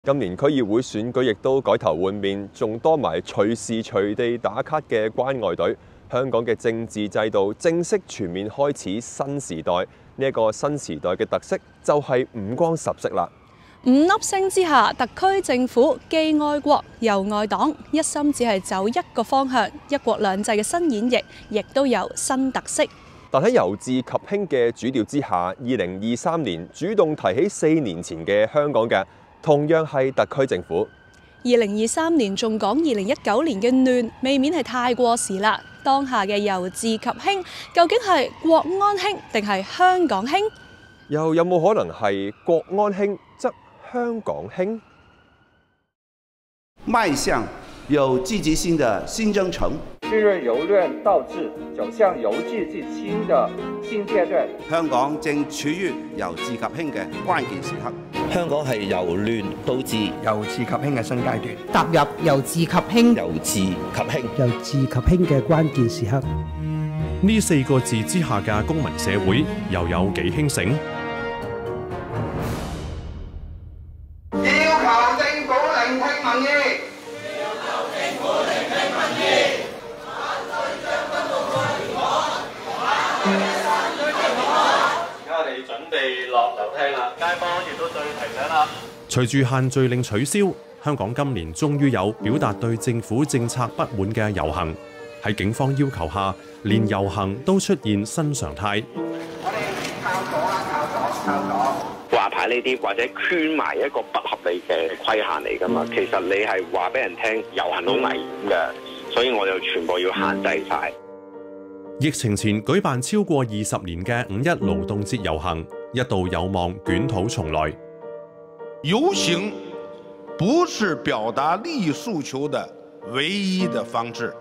今年區議會選舉亦都改頭換面，仲多埋隨時隨地打卡嘅關愛隊。香港嘅政治制度正式全面開始新時代。呢一個新時代嘅特色就係五光十色啦。 五粒星之下，特區政府既愛國又愛黨，一心只係走一個方向，一國兩制嘅新演繹，亦都有新特色。 但喺由治及興嘅主調之下，2023年主動提起4年前嘅香港嘅，同樣係特區政府。 2023年仲講2019年嘅亂，未免係太過時啦。當下嘅由治及興，究竟係國安興定係香港興？ 又有冇可能係國安興則香港興？ 邁向有積極性的新征程， 昔日由亂到治，走向由治及興的新階段。 香港正處於由治及興嘅關鍵時刻。 香港係由亂到治， 由治及興嘅新階段， 踏入由治及興、 由治及興、 由治及興嘅關鍵時刻。 呢4個字之下嘅公民社會又有幾興盛？ 要求政府聆聽民意。 準備落樓梯啦，街坊亦都再提醒啦。 隨住限聚令取消，香港今年終於有表達對政府政策不滿嘅遊行。喺警方要求下，連遊行都出現新常態。 我哋靠左啦，靠左。 掛牌呢啲或者圈埋一個不合理嘅規限嚟㗎嘛，其實你係話俾人聽遊行好危險嘅，所以我就全部要限制晒。 疫情前舉辦超過20年嘅5·1勞動節遊行，一度有望捲土重來。 遊行不是表達利益訴求的唯一的方式。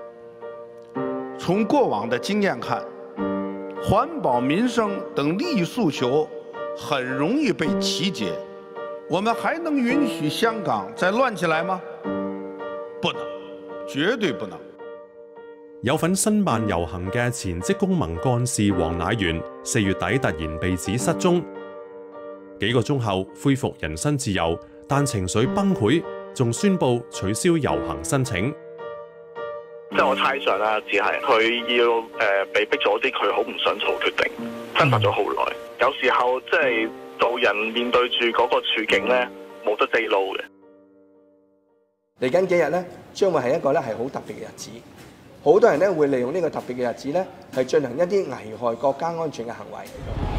從過往的經驗看，環保、民生等利益訴求很容易被曲解。我們還能允許香港再亂起來嗎？不能，絕對不能。 有份申辦遊行嘅前職工盟幹事黃乃元，4月底突然被指失蹤，幾個鐘後恢復人身自由，但情緒崩潰，仲宣布取消遊行申請。 即係我猜想啦，只係佢要被逼咗啲，佢好唔想做決定，掙扎咗好耐。有時候即係做人面對住嗰個處境咧，冇得地路嘅。 嚟緊幾日咧，將會係一個咧係好特別嘅日子。好多人咧會利用呢個特別嘅日子咧，係進行一啲危害國家安全嘅行為。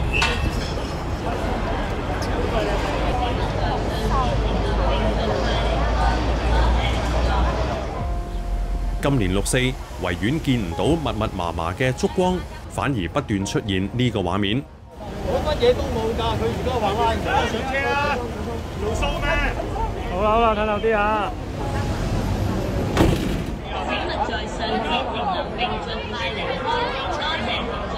今年6·4，維園見唔到密密麻麻嘅燭光，反而不斷出現呢個畫面。 我乜嘢都冇㗎，佢而家話拉唔到上車啦，做數咩？好啦好啦，睇漏啲啊！在上節停留並盡快離開，多謝合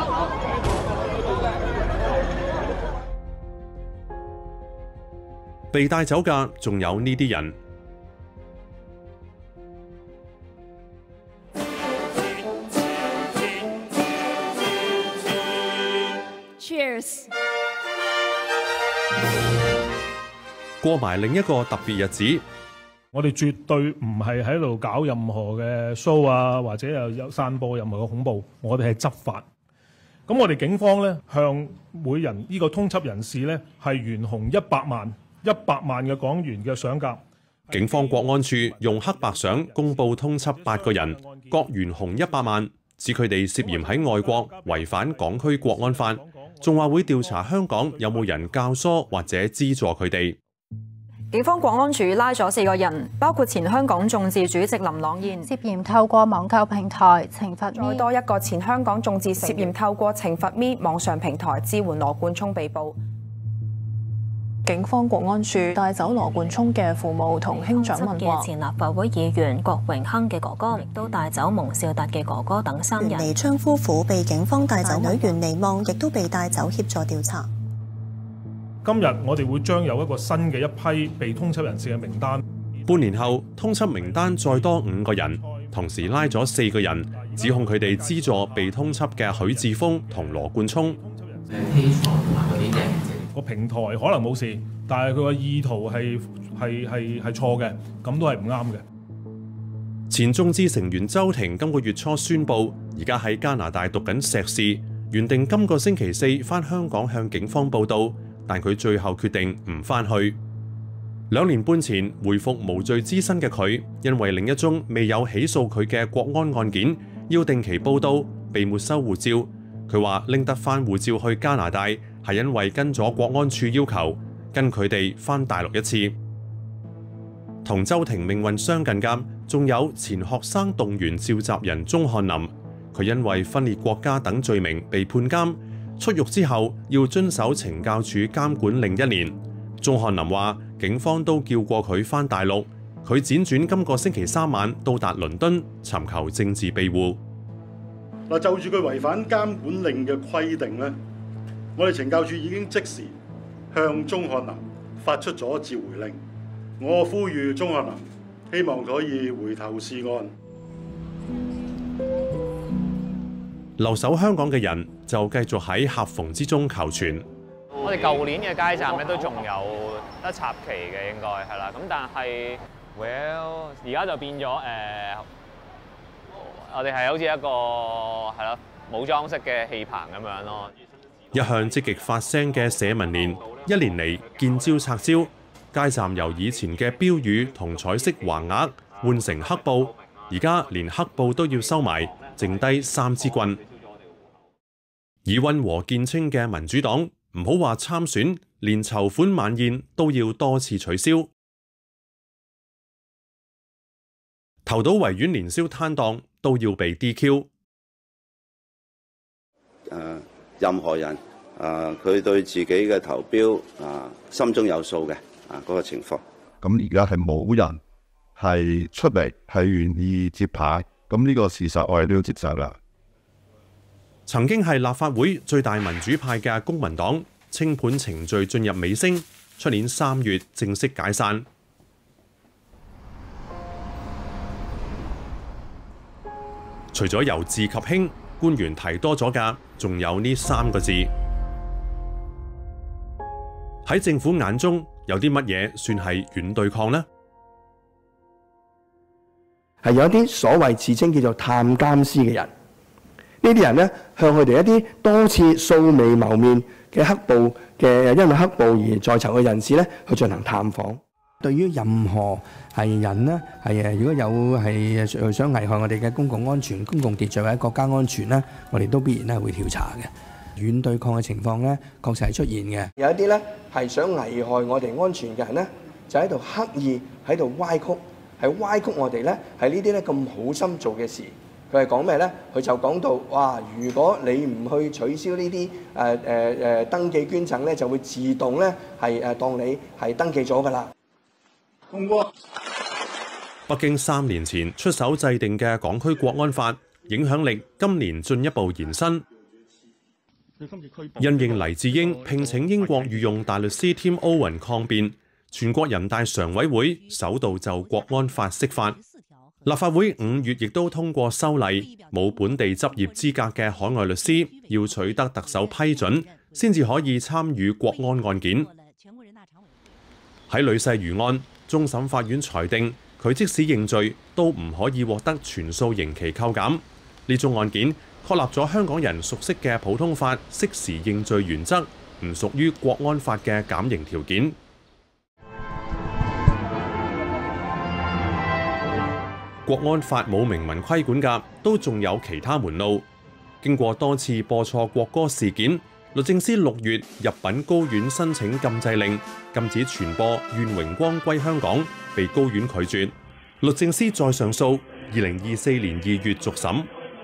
作。被帶走嘅仲有呢啲人。 Cheers！ 過埋另一個特別日子。 我哋絕對唔係喺度搞任何嘅 show 啊，或者又有散播任何嘅恐怖。我哋係執法。咁我哋警方咧向每人呢個通緝人士咧係懸紅100萬嘅港元嘅賞金。 警方國安處用黑白相公佈通緝8個人，各懸紅100萬，指佢哋涉嫌喺外國違反港區國安法，仲話會調查香港有冇人教唆或者資助佢哋。 警方國安處拉咗4個人，包括前香港眾志主席林朗彥， 涉嫌透過網購平台懲罰； 再多一個前香港眾志涉嫌透過懲罰咪網上平台支援羅冠聰被捕。 警方國安處帶走羅冠聰嘅父母同兄長問話。 前立法會議員郭榮鏗嘅哥哥，亦都帶走蒙兆達嘅哥哥等3人。 袁彌昌夫婦被警方帶走，女袁彌望亦都被帶走協助調查。 今日我哋會將有一個新嘅一批被通緝人士嘅名單。 半年後，通緝名單再多5個人，同時拉咗4個人，指控佢哋資助被通緝嘅許智峰同羅冠聰。 個平台可能冇事， 但係佢個意圖係錯嘅，咁都係唔啱嘅。 前眾志成員周庭今個月初宣布，而家喺加拿大讀緊碩士，原定今個星期四返香港向警方報到，但佢最後決定唔返去。2年半前回復無罪之身嘅佢，因為另一宗未有起訴佢嘅國安案件，要定期報到，被沒收護照。佢話拎得返護照去加拿大，係因為跟咗國安處要求，跟佢哋返大陸一次。同周庭命運相近嘅，仲有前學生動員召集人鍾翰林。佢因為分裂國家等罪名被判監，出獄之後要遵守懲教署監管令1年。鍾翰林話，警方都叫過佢返大陸，佢輾轉今個星期3晚到達倫敦，尋求政治庇護。 嗱，就住佢違反監管令嘅規定咧，我哋懲教署已經即時向鍾翰林發出咗召回令。我呼籲鍾翰林，希望佢可以回頭是岸。 留守香港嘅人就繼續喺夾縫之中求存。 我哋舊年嘅街站咧都仲有得插旗嘅，應該係啦。咁但係 ，well 而家就變咗我哋係好似一個係啦冇裝飾嘅氣棚咁樣咯。 一向積極發聲嘅社民連，1年嚟見招拆招，街站由以前嘅標語同彩色橫額換成黑布，而家連黑布都要收埋，剩低3支棍。以溫和見稱嘅民主黨，唔好話參選，連籌款晚宴都要多次取消。投到維園年宵攤檔都要被 DQ。 任何人佢對自己嘅投標心中有數嘅嗰個情況。 咁而家係冇人係出嚟係願意接牌，咁呢個事實我哋都要接受啦。 曾經係立法會最大民主派嘅公民黨，清盤程序進入尾聲，出年3月正式解散。除咗由治及興，官員提多咗㗎，仲有呢3個字。喺政府眼中，有啲乜嘢算係軟對抗呢？ 係有一啲所謂自稱叫做探監師嘅人，呢啲人呢，向佢哋一啲多次素未謀面嘅黑暴嘅，因為黑暴而在囚嘅人士呢，去進行探訪。對於任何係人呢，如果有係想危害我哋嘅公共安全、公共秩序或者國家安全呢，我哋都必然咧會調查嘅。軟對抗嘅情況呢，確實係出現嘅。有一啲呢係想危害我哋安全嘅人呢，就喺度刻意喺度歪曲，係歪曲我哋呢，係呢啲咧咁好心做嘅事。佢係講咩呢？佢就講到哇，如果你唔去取消呢啲登記捐贈呢，就會自動呢係當你係登記咗㗎啦。 通過。北京3年前出手制定嘅港區國安法，影響力今年進一步延伸。因應黎智英聘請英國御用大律師 Tim Owen 抗辯，全國人大常委會首度就國安法釋法。立法會5月亦都通過修例，冇本地執業資格嘅海外律師要取得特首批准，先至可以參與國安案件。喺呂世瑜案，終審法院裁定佢即使認罪，都唔可以獲得全數刑期扣減。呢宗案件確立咗香港人熟悉嘅普通法適時認罪原則，唔屬於國安法嘅減刑條件。國安法冇明文規管㗎，都仲有其他門路。經過多次播錯國歌事件，律政司6月入禀高院申請禁制令，禁止傳播《願榮光歸香港》，被高院拒絕。律政司再上訴，2024年2月續審。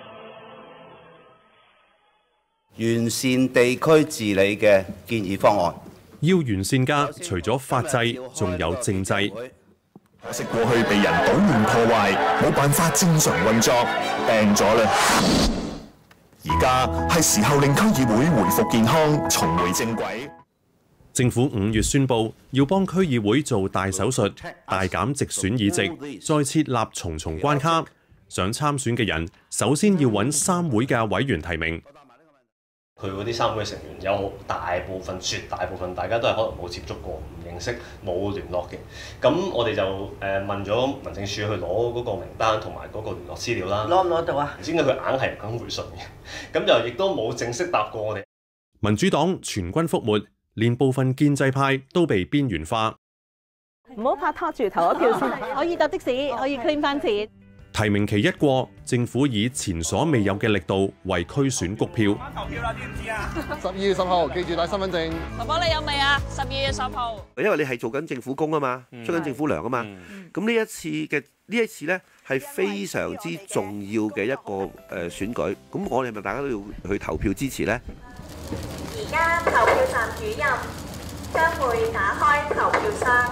完善地區治理嘅建議方案， 要完善㗎，除咗法制，仲有政制。 可惜過去被人搗亂破壞，冇辦法正常運作，病咗啦。而家係時候令區議會回復健康，重回正軌。 政府5月宣布要幫區議會做大手術，大減直選議席，再設立重重關卡。想參選嘅人，首先要揾3會嘅委員提名。 佢嗰啲3會成員有絕大部分大家都係可能冇接觸過、唔認識、冇聯絡嘅。咁我哋就問咗民政處去攞嗰個名單同埋嗰個聯絡資料啦。攞唔攞到啊？唔知點解佢硬係唔肯回信嘅。咁就亦都冇正式答過我哋。 民主黨全軍覆沒，連部分建制派都被邊緣化。 唔好拍拖住投一票先，可以搭的士，可以 claim 翻錢。 提名期一過，政府以前所未有嘅力度為區選谷票。 投票啦，知唔知啊 ？12月10號記住帶身份證。 婆婆你有未啊？12月10號。 因為你係做緊政府工啊嘛，出緊政府糧啊嘛。咁呢一次咧係非常之重要嘅一個選舉。咁我哋咪大家都要去投票支持咧。 而家投票站主任將會打開投票箱。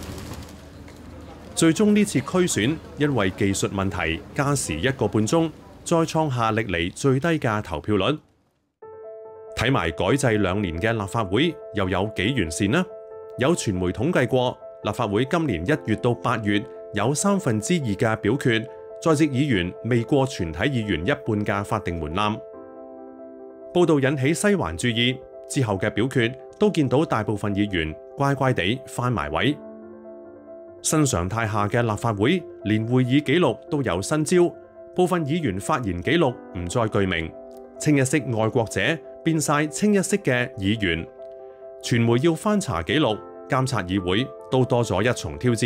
最終呢次區選因為技術問題加時1個半鐘，再創下歷嚟最低嘅投票率。睇埋改制2年嘅立法會又有幾完善呢？有傳媒統計過，立法會今年1月到8月有2/3嘅表決，在席議員未過全體議員一半嘅法定門檻。報道引起西環注意，之後嘅表決都見到大部分議員乖乖地返埋位。新常態下嘅立法會，連會議記錄都有新招，部分議員發言記錄唔再具名，清一色愛國者變晒清一色嘅議員。傳媒要翻查記錄，監察議會都多咗一重挑戰。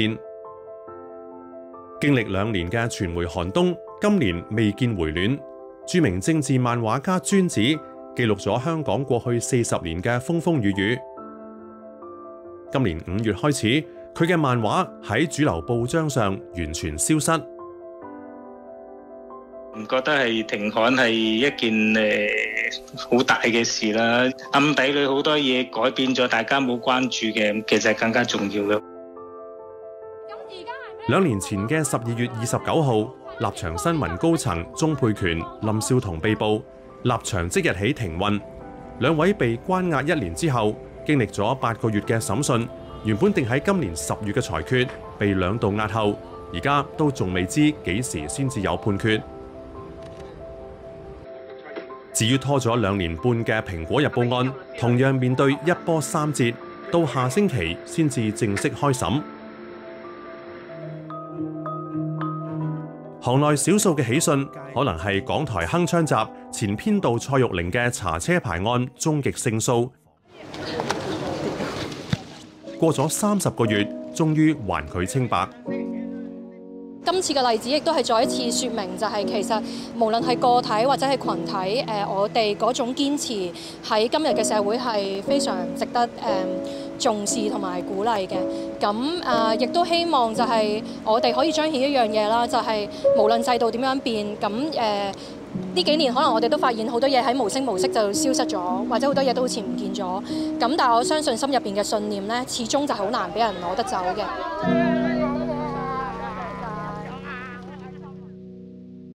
經歷2年嘅傳媒寒冬，今年未見回暖。著名政治漫畫家尊子記錄咗香港過去40年嘅風風雨雨。今年5月開始，佢嘅漫畫喺主流報章上完全消失。 唔覺得係停刊係一件好大嘅事啦，暗底裏好多嘢改變咗，大家冇關注嘅，其實更加重要嘅。 2年前嘅12月29號，立場新聞高層鍾沛權、林少彤被捕，立場即日起停運。2位被關押1年之後，經歷咗8個月嘅審訊。原本定喺今年10月嘅裁決被2度押後，而家都仲未知幾時先至有判決。至於拖咗2年半嘅《蘋果日報》案，同樣面對一波三折，到下星期先至正式開審。行內少數嘅喜訊，可能係港台鏗鏘集前編導蔡玉玲嘅查車牌案終極勝訴。過咗30個月，終於還佢清白。 今次嘅例子亦都係再一次説明，就係其實無論係個體或者係群體，我哋嗰種堅持喺今日嘅社會係非常值得重視同埋鼓勵嘅。咁亦都希望就係我哋可以彰顯一樣嘢啦，就係無論制度點樣變，咁呢幾年可能我哋都發現好多嘢喺無聲無息就消失咗，或者好多嘢都好似唔見咗。咁但係我相信心入邊嘅信念咧，始終就好難俾人攞得走嘅。